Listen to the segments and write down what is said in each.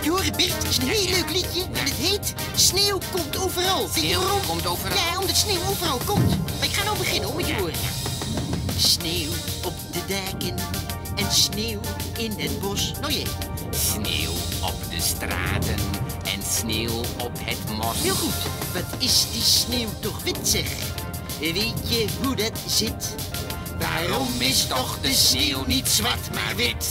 Moet je horen, Bert, het is een heel leuk liedje. En het heet Sneeuw komt overal. Weet je waarom? Komt overal? Ja, omdat sneeuw overal komt. Maar ik ga nou beginnen, hoor, moet je horen. Sneeuw op de daken en sneeuw in het bos. Nou je. Sneeuw op de straten en sneeuw op het mos. Heel goed. Wat is die sneeuw toch wit, zeg? Weet je hoe dat zit? Waarom is toch de sneeuw niet zwart, maar wit?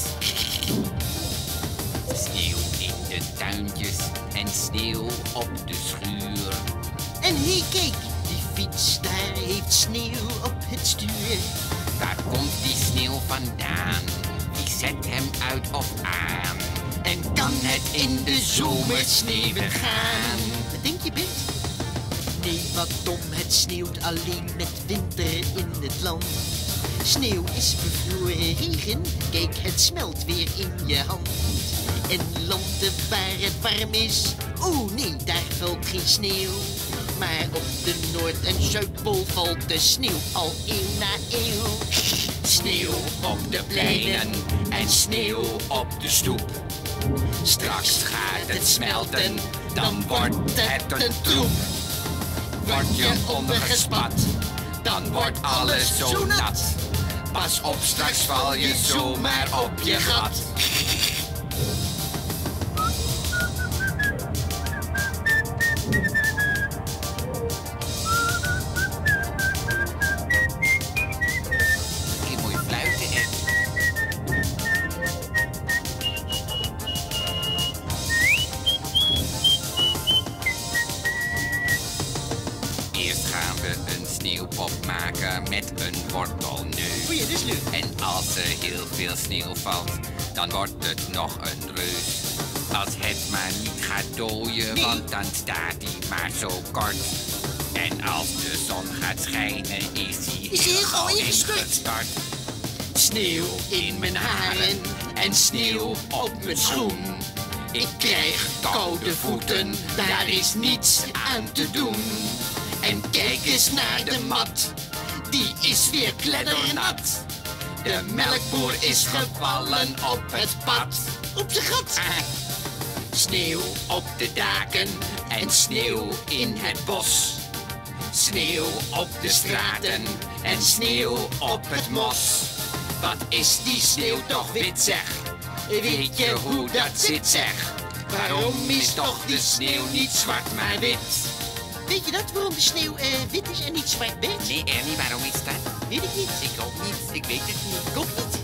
Sneeuw in de tuintjes en sneeuw op de schuur. En hé, kijk, die fiets daar heeft sneeuw op het stuur. Waar komt die sneeuw vandaan? Wie zet hem uit of aan? En kan het in de zomer sneeuwen gaan? Wat denk je, Bert? Nee, wat dom, het sneeuwt alleen met winter in het land. Sneeuw is bevroren regen, kijk, het smelt weer in je hand. En landen waar het warm is, oh nee, daar valt geen sneeuw. Maar op de Noord- en Zuidpool valt de sneeuw al eeuw na eeuw. Sneeuw op de pleinen en sneeuw op de stoep. Straks gaat het smelten, dan wordt het een troep. Word je ondergespat, dan wordt alles zo nat. Pas op, straks val je zomaar op je gat. Mooi fluiten, hè? Eerst gaan we een sneeuwpop maken met een wortelneus. O ja, dat is leuk. En als er heel veel sneeuw valt, dan wordt het nog een reus. Als het maar niet gaat dooien, Nee. want dan staat hij maar zo kort. En als de zon gaat schijnen, is hij Is hij heel gauw gauw ingestort. ingestort. Sneeuw in mijn haren en sneeuw op mijn schoen. Ik krijg koude voeten, daar is niets aan te doen. En kijk eens naar de mat, die is weer kleddernat. De melkboer is gevallen op het pad. Op zijn gat. Sneeuw op de daken en sneeuw in het bos. Sneeuw op de straten en sneeuw op het mos. Wat is die sneeuw toch wit, zeg? Weet je hoe dat zit, zeg? Waarom is toch de sneeuw niet zwart, maar wit? Weet je dat, waarom de sneeuw wit is en niet zwart, Bert? Nee, Ernie, waarom is dat? Weet ik niet. Ik ook niet. Ik weet het niet. Ik ook niet.